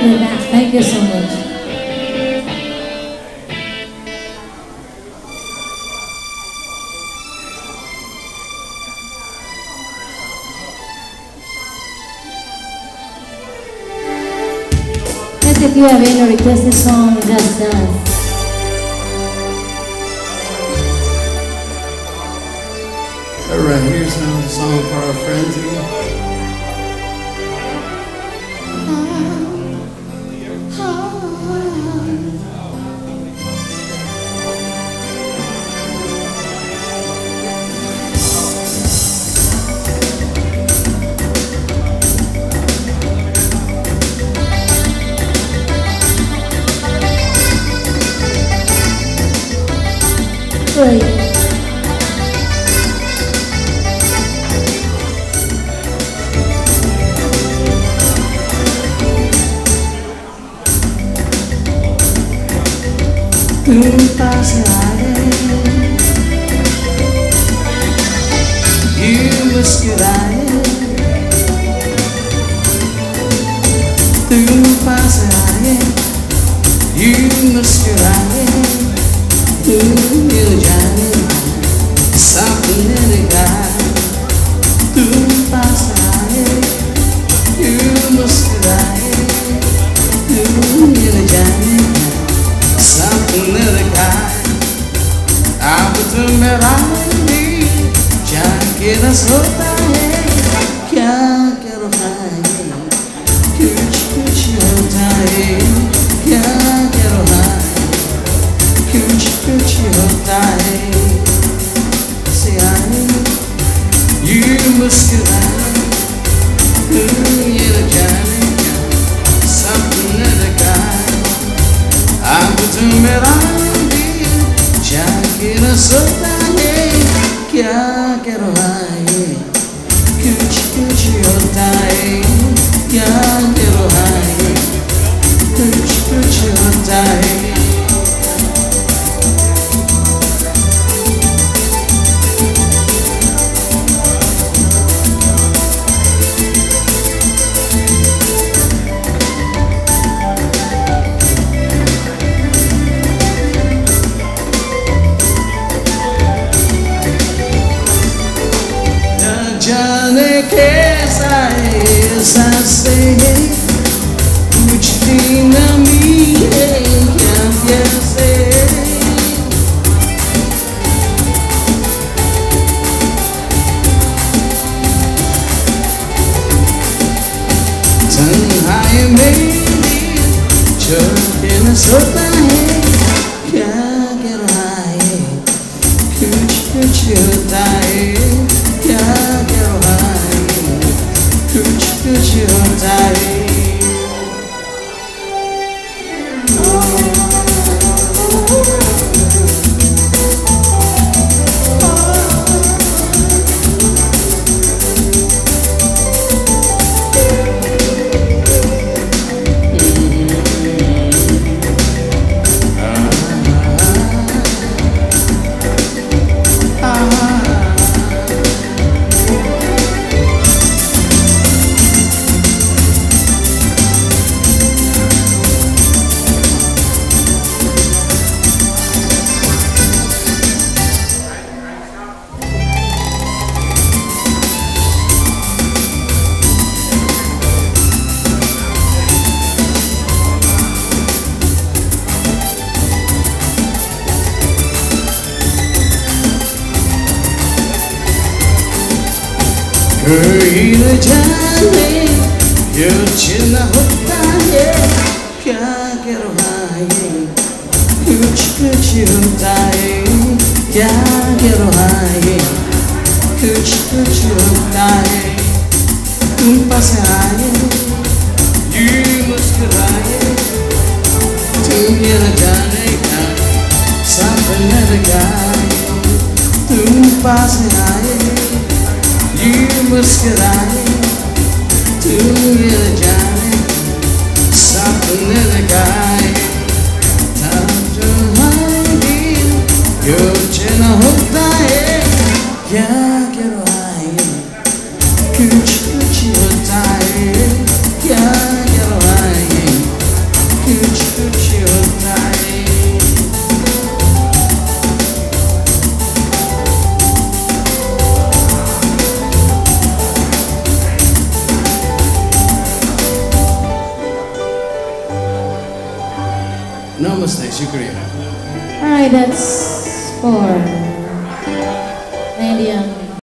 we're back. Thank you so much. Este pibe había requested song Just Dance. Alright, here's another song for our friends again. Tu passarai, you masquerai. Tu passarai, you masquerai. Tu il giallo, something in the guy. Tu passarai, you masquerai. Tu il giallo. Something in the guy I was a mirage जाके न सोता है क्या करो हाय कुछ कुछ होता है क्या करो हाय कुछ कुछ होता है से आए you मुस्कुराए ये न जाने something in the guy अब तुम मेरा दिल जाके न सोता है क्या करो हाय कुछ कुछ होता है क्या करो हाय कुछ कुछ होता है जाने कैसा एहसास है पूछती नमी है क्या कैसे तन्हाई मेरी छोड़ के न सोता है क्या कर रहा है कुछ कुछ होता है क्या करो हाय कुछ कुछ होता है कोई न जाने कुछ न होता है क्या करो हाय कुछ कुछ होता है क्या करो हाय कुछ कुछ होता है तुम पास आए you मुस्कुराए तुम ये न जाने का सपना लगाए तुम पास आए you मुस्कुराए तुम ये जाने something in the guy तब तुम्हारी कुछ न होता है क्या करो हाय कुछ कुछ होता है क्या करो हाय Namaste, Shukriya. Alright, that's for Indian.